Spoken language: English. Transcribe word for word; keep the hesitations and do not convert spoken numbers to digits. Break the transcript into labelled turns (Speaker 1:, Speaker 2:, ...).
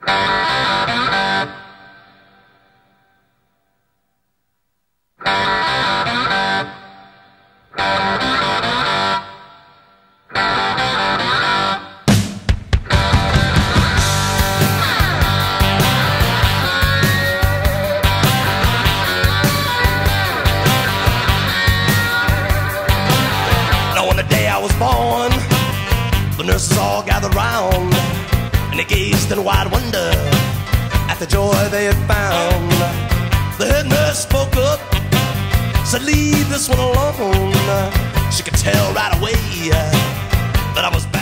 Speaker 1: Born, the nurses all gathered round, and they gazed in wide wonder at the joy they had found. The head nurse spoke up, said, "Leave this one alone." She could tell right away that I was bad.